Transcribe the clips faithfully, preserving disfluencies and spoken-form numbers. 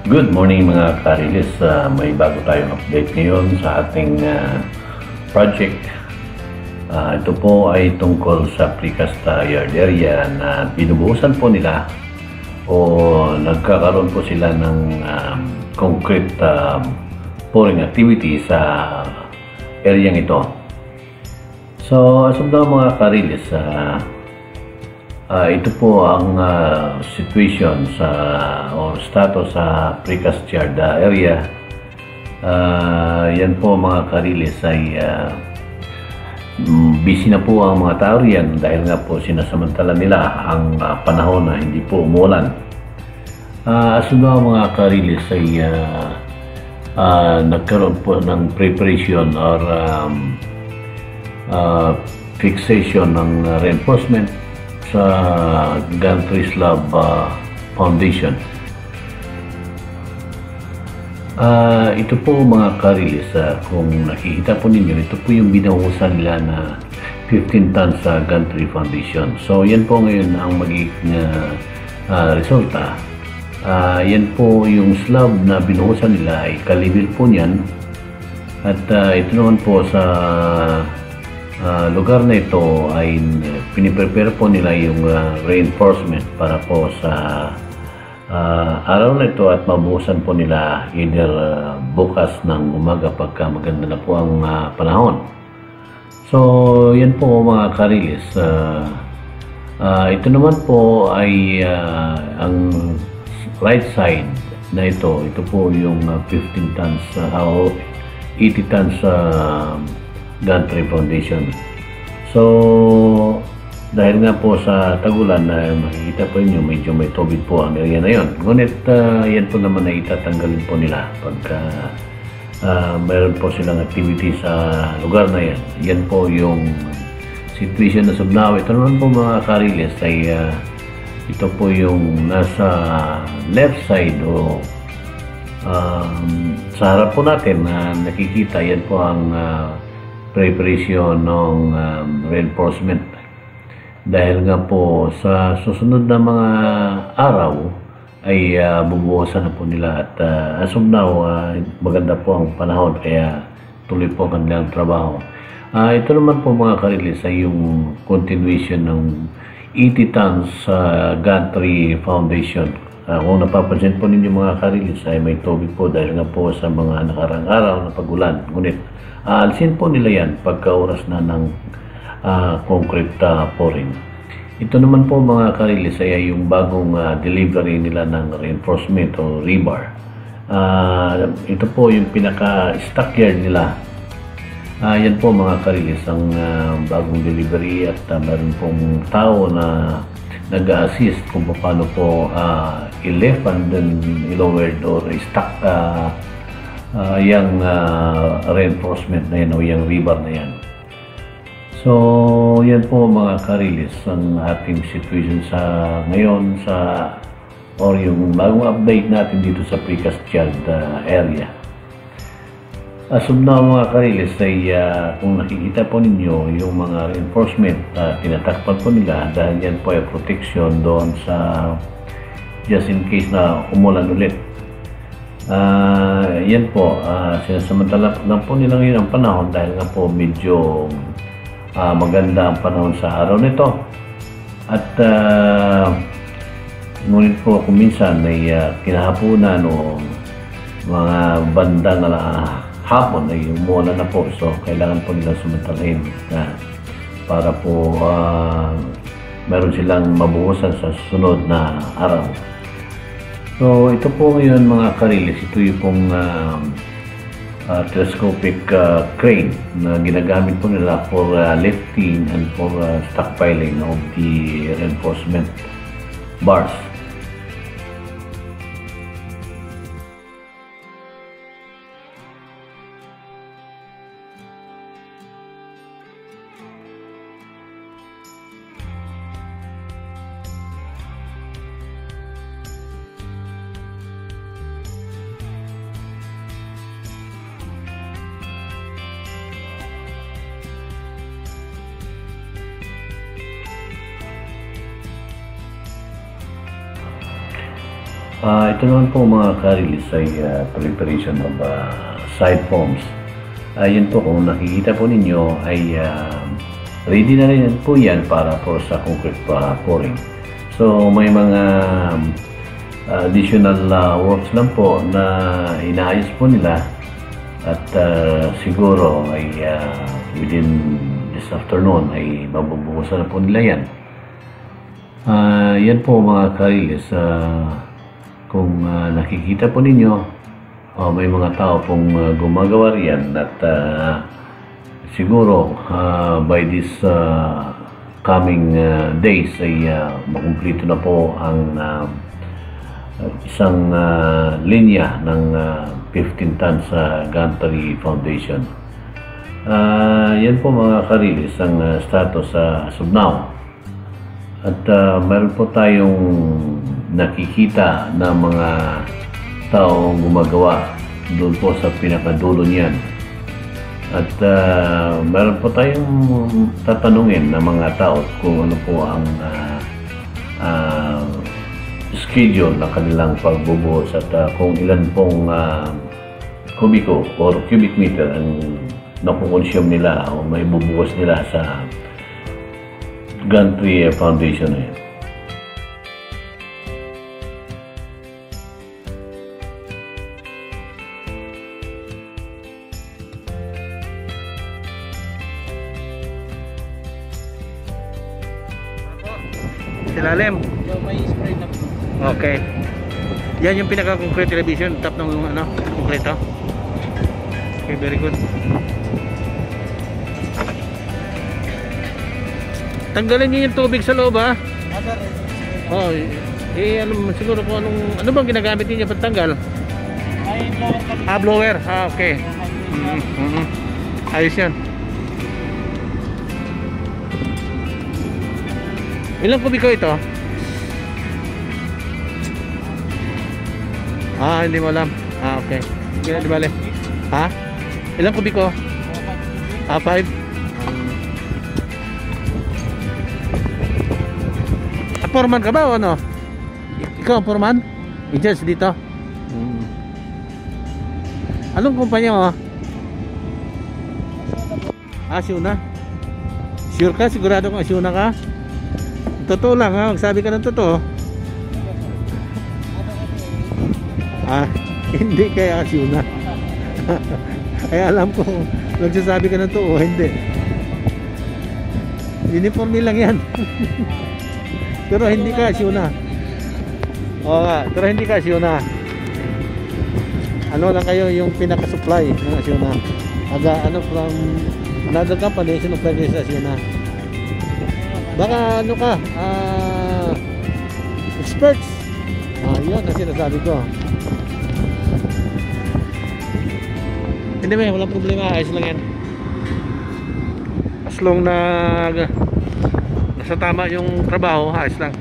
Good morning mga karilis. Uh, may bago tayong update ngayon sa ating uh, project. Uh, ito po ay tungkol sa precast yard area na binubuhusan po nila o nagkakaroon po sila ng um, concrete uh, pouring activity sa area ito. So as of now mga karilis, uh, Uh, ito po ang uh, situation sa o status sa precast yard uh, area. Uh, yan po mga karilis ay uh, busy na po ang mga tao riyan dahil nga po sinasamantala nila ang uh, panahon na hindi po umulan. Uh, as now mga karilis ay uh, uh, nagkaroon po ng preparation or um, uh, fixation ng uh, reinforcement sa gantry slab uh, foundation. Uh, ito po mga karilis, uh, kung nakikita po ninyo, ito po yung binahusan nila na fifteen tons sa uh, gantry foundation. So yan po ngayon ang magiging uh, uh, resulta. Uh, yan po yung slab na binuhusan nila ay kalibil po niyan. At uh, ito naman po sa Uh, lugar na ito ay piniprepare po nila yung uh, reinforcement para po sa uh, araw na ito at mabuhusan po nila either uh, bukas ng umaga pagka maganda na po ang uh, panahon. So yan po mga karilis, uh, uh, ito naman po ay uh, ang right side na ito, ito po yung uh, fifteen tons uh, eighty tons uh, gantry foundation. So dahil nga po sa tagulan na uh, makikita po niyo medyo may tubig po ang area na yon. Ngunit uh, yan po naman na itatanggalin po nila pagka uh, mayroon po silang activity sa lugar na yan. Yan po yung situation na subnaw. Ito naman po mga karilis ay uh, ito po yung nasa left side o um, sa harap po natin na uh, nakikita. Yan po ang uh, preparation ng um, reinforcement dahil nga po sa susunod na mga araw ay uh, bubuhusan na po nila at uh, as of now uh, maganda po ang panahon kaya tuloy po ang kanilang trabaho. Uh, ito naman po mga karilis ay yung continuation ng eighty tons uh, gantry foundation. Uh, kung napapansin po ninyo mga karilis ay may tubig po dahil nga po sa mga nakarang araw na pag-ulan. Ngunit aalsin po nila yan pagka oras na ng uh, concrete uh, pouring. Ito naman po mga karilis ay yung bagong uh, delivery nila ng reinforcement o rebar. Uh, ito po yung pinaka-stockyard nila. Uh, yan po mga karilis ang uh, bagong delivery at uh, meron pong tao na nag-assist kung paano po uh, i-lift and then i-lowered or i-stock uh, Uh, yung uh, reinforcement na yan o yung rebar na yan. So yan po mga karilis ang ating situation sa ngayon sa or yung bagong update natin dito sa precast yard uh, area. As of now mga karilis ay uh, kung nakikita po ninyo yung mga reinforcement uh, tinatakpan po nila dahil yan po ay protection doon sa just in case na umulan ulit. Uh, yan po, uh, sinasamantala lang po nila ngayon ang panahon dahil nga po medyo uh, maganda ang panahon sa araw nito. At uh, ngunit po kung minsan ay uh, kinahaponan o mga bandang uh, hapon ay umulan na po. So kailangan po nila sumantalahin uh, para po uh, meron silang mabuhusan sa susunod na araw. So ito po ngayon mga karilis, ito yung pong uh, uh, telescopic uh, crane na ginagamit po nila for uh, lifting and for uh, stockpiling of the reinforcement bars. Ah, ito naman po mga karilis ay ah, preparation of ah, side forms. Ayun po, kung nakikita po ninyo ay ah, ready na rin po yan para po sa concrete pa pouring. So may mga uh, additional uh, works lang po na inaayos po nila at uh, siguro ay uh, within this afternoon ay mabubuhusan na po nila yan. Uh, yan po mga karilis, uh, kung uh, nakikita po ninyo, uh, may mga tao pong uh, gumagawa riyan at uh, siguro uh, by this uh, coming uh, days ay uh, makumplito na po ang uh, isang uh, linya ng uh, fifteen tons sa uh, gantry foundation. Uh, yan po mga karilis ang uh, status sa uh, as of now. At uh, meron po tayong nakikita na mga taong gumagawa doon po sa pinakadulo niyan. At uh, meron po tayong tatanungin ng mga tao kung ano po ang uh, uh, schedule na kanilang pagbubuhos at uh, kung ilan pong uh, kubiko or cubic meter ang nakukonsume nila o may bubuhos nila sa gantry foundation na yan. Ilalim. Yung may spray na po. Okay. Yan yung pinaka-concrete television, top ng ano, concrete. Okay, very good. Tanggalin niyo yung tubig sa loob, ha? Other, Oh, eh ano siguro kung anong ano bang ginagamit niyo pagtanggal? ay blower kami. Ah, blower. Ah, okay. Mm -hmm. Ayos yan. Ilang kubiko ito? Ah, hindi mo alam. Ah, okay. Hindi di bale. Ha? Ilang kubiko? Ah, five. Ah, foreman ka ba o ano? Ikaw ang foreman? I-judge dito? Hmm. Anong kumpanya mo? Ah, Shuna? Sure ka? Sigurado kang Shuna ka? Totoo lang ha, magsabi ka ng totoo. Ah, hindi kaya Shuna. Ay alam ko, nagsasabi ka ng totoo, hindi. Uniforme lang yan. Pero hindi ka Shuna. Oo nga, pero hindi ka Shuna. Ano lang kayo yung pinaka-supply ng Shuna. Aga, ano from another company, sinupply kayo sa Shuna. Baka ano ka, ah, experts. Ah, yun ang sinasabi ko. Hindi may, walang problema, ayos lang yan. As long na nasa tama yung trabaho, ayos lang.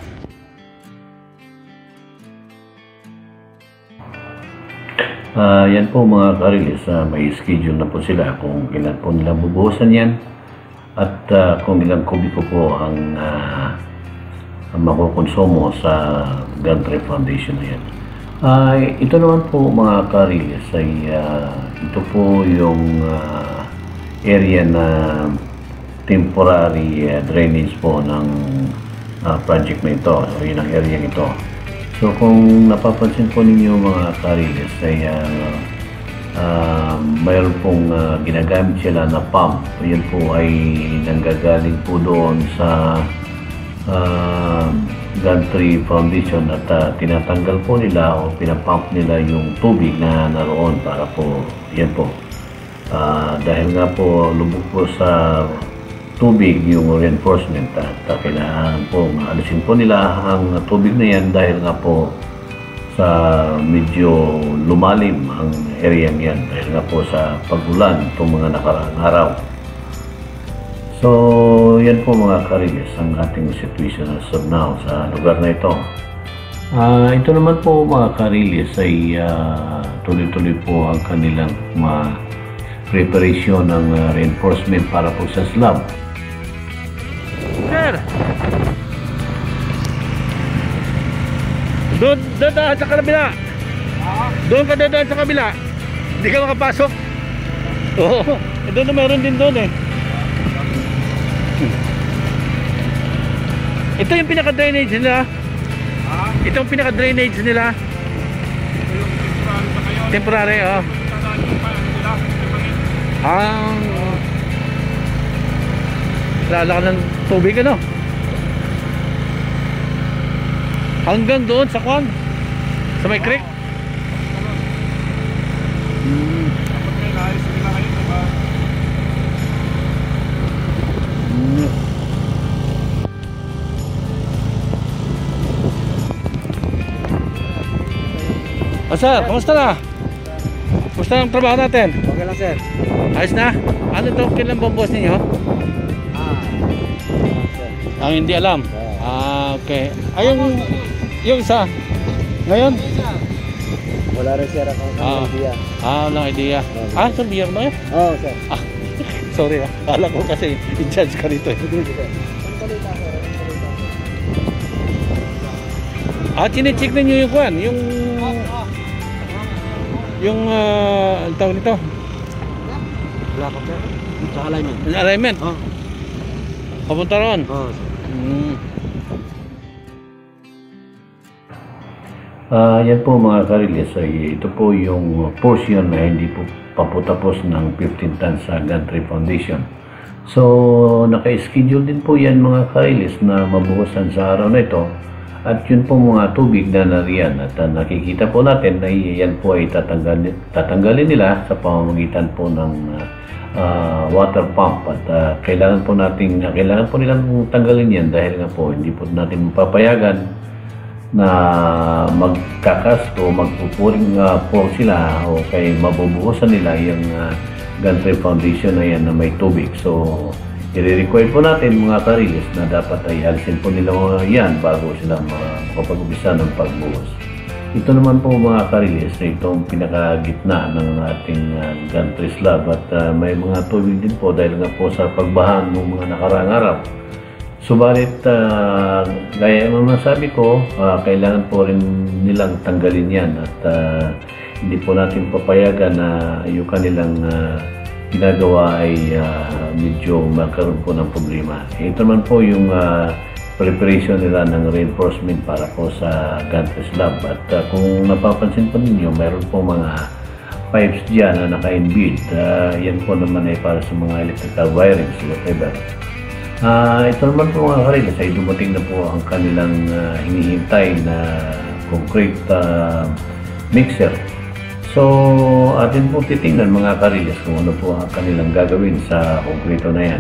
Uh, yan po mga karilis, uh, may schedule na po sila kung kailan po nilang bubuhusan yan. At uh, kung ilang kubiko po ang, uh, ang makukonsumo sa gantry foundation na yan. Uh, ito naman po mga karilis ay uh, ito po yung uh, area na temporary uh, drainage po ng uh, project na ito. So yun ang area ito. So kung napapansin po ninyo mga karilis ay uh, Uh, mayroon pong uh, ginagamit sila na pump. Yan po ay nanggagaling po doon sa uh, gantry foundation at uh, tinatanggal po nila o pinapump nila yung tubig na naroon para po yan po uh, dahil nga po lubog po sa tubig yung reinforcement at uh, kailangan po alisin po nila ang tubig na yan dahil nga po sa medyo lumalim ang area yan dahil nga po sa pagulan itong mga nakaraang araw. So yan po mga karilis ang ating situation as of now sa lugar na ito. Uh, ito naman po mga karilis ay uh, tuloy-tuloy po ang kanilang ma preparation ng uh, reinforcement para po sa slab. Sir! Doon, doon ah, sa kabila. Doon ka doon sa kabila. Hindi ka makapasok. Oo. Eh, doon na meron din doon eh. Ito yung pinaka-drainage nila. Ito yung pinaka-drainage nila. Temporary, oh. Ah. Lala ka ng tubig, ano? Hanggang doon sa kwan. Sa may creek. Hmm. Hmm. Ah, sir, kamusta na? Kamusta ang trabaho natin? Okay lang, sir. Ayos na? Ano to? Kailan ba boss ninyo? Ah. Ang hindi alam? Ah, okay. Ay, yung, yung isa? Ngayon? Wala rin, sir. Ako Ah. idea. Ah, walang idea. Ah, sa beer ba yun? Oo, sir. Ah, sorry ah. Kala ko kasi in-charge ka nito eh. Sige, sir. Ang balita, sir. Ang balita. Ah, chinecheck ninyo yung kwan? Yung... Yung, ah, ang tawag nito? Wala ka, sir. Sa alignment. Yung alignment? Oo. Papunta ron? Oo, sir. Hmm. Ah, yan po mga karilis, ay ito po yung portion na hindi po paputapos ng fifteen tons sa Gantry Foundation. So, naka-schedule din po yan mga karilis na mabuhusan sa araw na ito. At yun po mga tubig na nariyan. At uh, nakikita po natin na yan po ay tatanggalin, tatanggalin nila sa pamamagitan po ng uh, uh, water pump. At uh, kailangan po natin, uh, kailangan po nilang tanggalin yan dahil nga po hindi po natin mapapayagan na magkakas o magpupuring uh, po sila o kay mabubuhusan nila yung uh, Gantry Foundation na yan na may tubig. So, i-require po natin mga karilis na dapat ay alisin po nila yan bago sila makapag-umpisa ng pagbuhos. Ito naman po mga karilis na itong pinakagitna ng ating uh, Gantry slab at uh, may mga tubig din po dahil nga po sa pagbahan ng mga nakaraang araw. Subalit, uh, gaya naman sabi ko, uh, kailangan po rin nilang tanggalin yan at uh, hindi po natin papayagan na yung kanilang uh, ginagawa ay uh, medyo magkaroon po ng problema. Ito naman po yung uh, preparation nila ng reinforcement para po sa gantry slab at uh, kung napapansin po ninyo, mayroon po mga pipes dyan na naka-inbuilt. Uh, yan po naman ay para sa mga electrical wirings, whatever. Uh, ito naman po mga karilis ay dumating na po ang kanilang uh, hinihintay na concrete uh, mixer. So atin po titingnan mga karilis kung ano po ang kanilang gagawin sa konkreto na yan.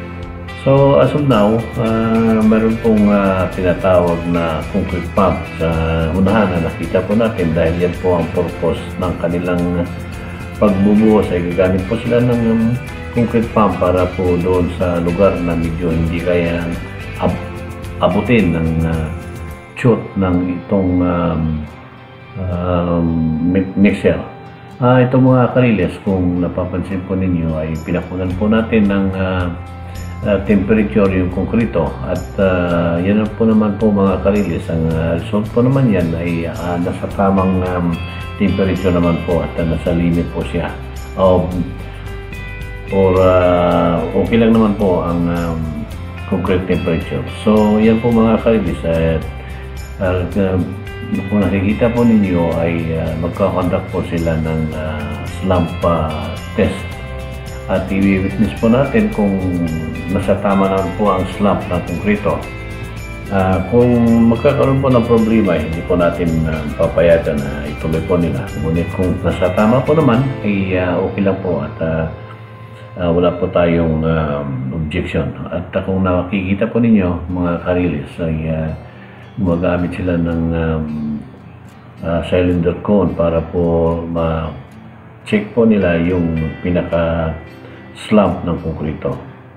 So as of now, uh, meron pong uh, tinatawag na concrete pump sa unahan na nakita po natin dahil yan po ang purpose ng kanilang pagbubuhos ay gagamit po sila ng um, concrete pump para po doon sa lugar na medyo hindi kaya ab abutin ng uh, chute ng itong um, um, mixer. Uh, ito mga karilis, kung napapansin po ninyo ay pinakunan po natin ng uh, uh, temperature yung konkrito at uh, yan po naman po mga karilis, ang uh, result po naman yan ay uh, nasa tamang um, temperature naman po at uh, nasa limit po siya. Uh, or uh, okay lang naman po ang um, concrete temperature. So yan po mga karilis, at uh, uh, kung nakikita po ninyo ay uh, magkakonduct po sila ng uh, slump uh, test at i-witness po natin kung nasa tama naman po ang slump ng konkrito. Uh, kung magkakaroon po ng problema, hindi po natin uh, papayagan na ituloy po nila. Ngunit kung nasa tama po naman ay uh, okay lang po at uh, Uh, wala po tayong um, objection. At uh, kung nakikita po ninyo mga karilis ay uh, gumagamit sila ng um, uh, cylinder cone para po ma-check po nila yung pinaka slump ng konkrito.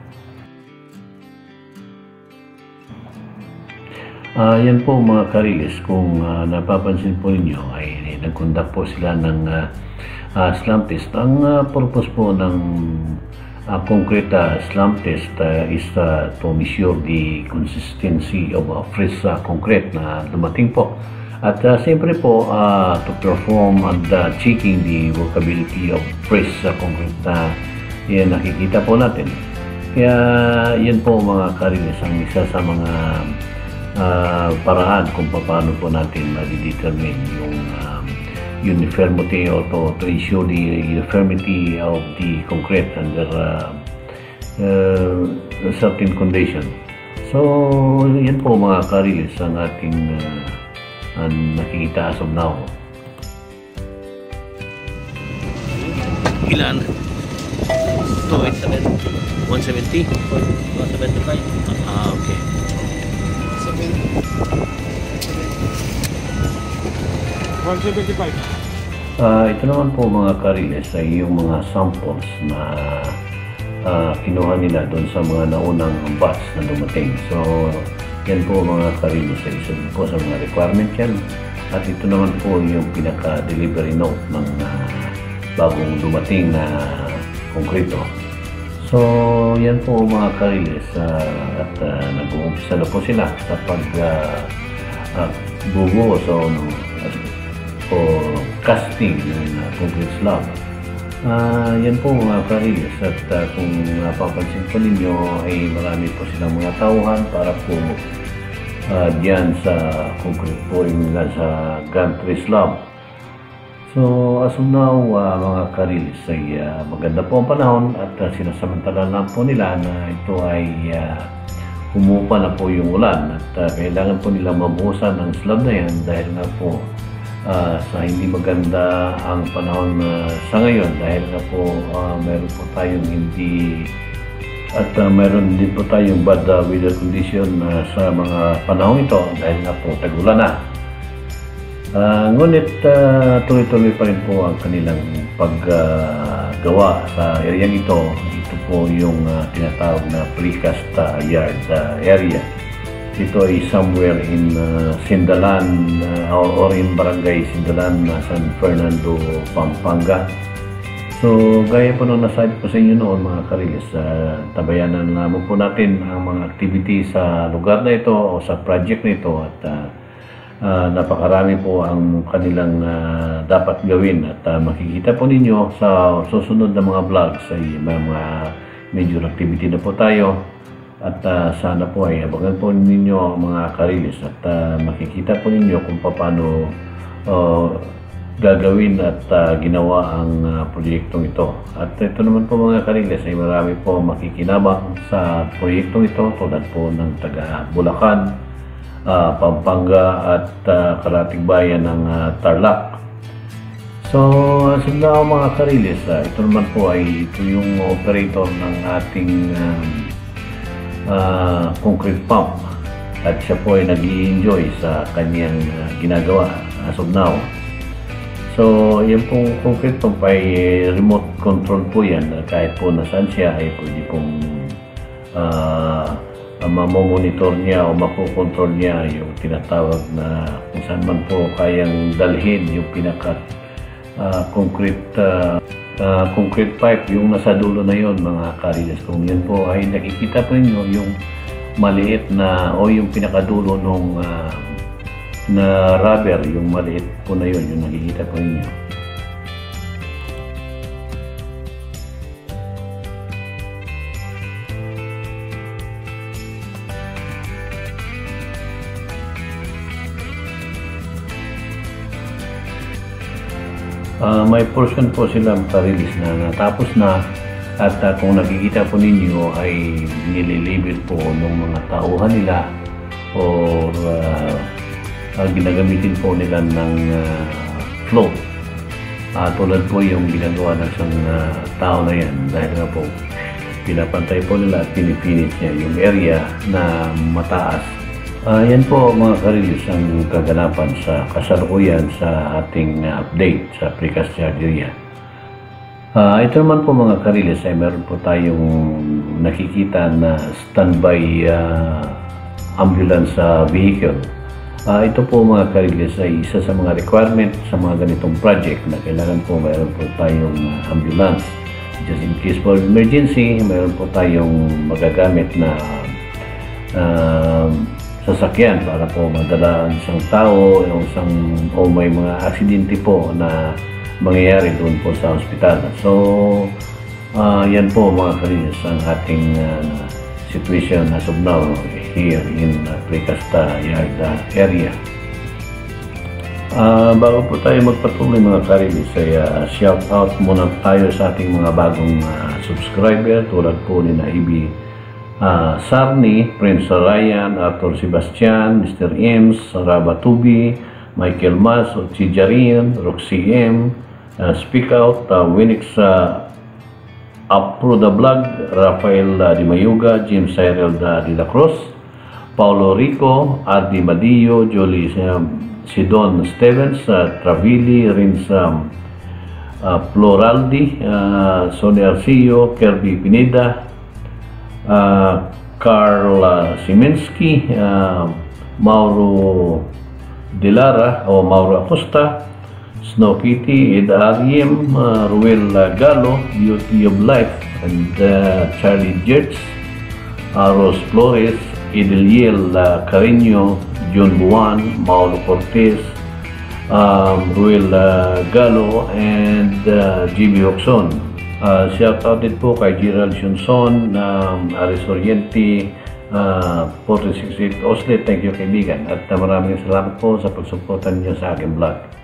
Uh, yan po mga karilis, kung uh, napapansin po ninyo ay nag-conduct po sila ng uh, uh, slump test. Ang uh, purpose po ng uh, concrete uh, slump test uh, is uh, to measure the consistency of uh, fresh uh, concrete na dumating po. At uh, siyempre po, uh, to perform and uh, checking the workability of press sa concrete na yan nakikita po natin. Kaya yan po mga karilis ang isa sa mga uh, paraan kung paano po natin ma-determine yung um, uniformity or to, to issue the uniformity of the concrete under uh, uh, certain condition. So yan po mga karilis ang ating uh, ang nakikita as of now. Ilan? two eighty-seven. one seventy? one seventy-five. Ah, okay. one seventy-five. Uh, ito naman po mga kariles ay yung mga samples na uh, kinuha nila doon sa mga naunang batch na dumating. So yan po mga kariles ay isa din po sa mga requirement yan. At ito naman po yung pinaka-delivery note ng uh, bagong dumating na konkreto. So yan po mga kariles uh, at uh, nag-uumpisa na po sila sa pag uh, uh, bubuo so, no, o casting ng uh, concrete slab. Uh, yan po mga kariles at uh, kung napapansin po ninyo ay marami po silang mga tauhan para po uh, diyan sa concrete po yung sa gantry slab. So as of now uh, mga kariles ay uh, maganda po ang panahon at uh, sinasamantala lang po nila na ito ay uh, humupa na po yung ulan at uh, kailangan po nila mabuhusan ang slab na yan dahil nga po Uh, sa hindi maganda ang panahon uh, sa ngayon dahil nga po uh, meron po tayong hindi at uh, meron din po tayong bad uh, weather condition uh, sa mga panahon ito dahil nga po tag-ulan na. Uh, ngunit uh, tuloy-tuloy pa rin po ang kanilang paggawa uh, sa area nito. Ito po yung uh, tinatawag na precast uh, yard uh, area. Ito ay somewhere in uh, Sindalan uh, or, or in Barangay Sindalan, uh, San Fernando, Pampanga. So gaya po nung nasabi ko sa inyo noon mga kariles, uh, tabayanan naman po natin ang mga activity sa lugar na ito o sa project na ito at uh, uh, napakarami po ang kanilang uh, dapat gawin at uh, makikita po ninyo sa susunod na mga vlogs ay may mga major activity na po tayo. At uh, sana po ay abangan po ninyo mga karilis at uh, makikita po ninyo kung paano uh, gagawin at uh, ginawa ang uh, proyektong ito. At ito naman po mga karilis ay marami po makikinabang sa proyektong ito tulad po ng taga Bulacan, uh, Pampanga at uh, karating bayan ng uh, Tarlac. So as of now mga karilis, uh, ito naman po ay ito yung operator ng ating um, Uh, concrete pump at siya po ay nag-i-enjoy sa kanyang uh, ginagawa as of now. So yan pong concrete pump ay remote control po yan, kahit po nasaan siya ay pwede pong uh, mamonitor niya o makokontrol niya yung tinatawag na kung saan man po kayang dalhin yung pinaka uh, concrete uh, Uh, concrete pipe yung nasa dulo na yon mga kariles. Kung yan po ay nakikita po niyo yung maliit na o yung pinakadulo nung uh, na rubber, yung maliit po na yon yung nakikita po niyo. Uh, may portion po sila karilis na natapos na at uh, kung nakikita po ninyo ay nililibel po ng mga tauhan nila o uh, uh, ginagamitin po nila ng uh, float. Uh, tulad po yung ginagawa ng isang uh, tao na yan dahil nga po pinapantay po nila at pinipinit niya yung area na mataas. Uh, yan po mga karilis ang kaganapan sa kasalukuyan sa ating uh, update sa precast yard area. Uh, ito naman po mga karilis ay meron po tayong nakikita na standby uh, ambulance uh, vehicle. Uh, ito po mga karilis ay isa sa mga requirement sa mga ganitong project na kailangan po meron po tayong uh, ambulance. Just in case for emergency, meron po tayong magagamit na uh, sasakyan para po madala ang isang tao yung isang, o may mga aksidente po na mangyayari doon po sa ospital. So, uh, yan po mga kalinis ang ating uh, situation as of now here in uh, Precasta Yard area. Uh, bago po tayo magpatuloy mga karilis, ay uh, shout out muna tayo sa ating mga bagong uh, subscriber tulad po ni Naibi uh, Sarni, Prince Ryan, Arthur Sebastian, Mister Ems, Saraba Tubi, Michael Mas, Chijarin, Roxy M, uh, Speak Out, uh, Winix uh, Apro the Vlog, Rafael uh, Di Mayuga, James Cyril uh, Di La Cruz, Paulo Rico, Ardi Madillo, Jolie um, si Don Stevens, uh, Travili, Rins um, uh, Pluraldi, uh, Sonia Arcillo, Kirby Pineda, uh, Carl uh, Siminski, uh, Mauro Delara o Mauro Acosta, Snow Kitty, Ed Ariem, uh, Ruel uh, Galo, Beauty of Life, and uh, Charlie Jertz, uh, Rose Flores, Idiliel uh, Carino, John Buwan, Mauro Cortez, um, Ruel uh, Galo, and uh, Jimmy Hoxon. Uh, shout out din po kay Gerald Shunson, um, Aris Oriente, uh, four six eight Oslet. Thank you kaibigan. At uh, maraming salamat po sa pagsuportan niyo sa aking vlog.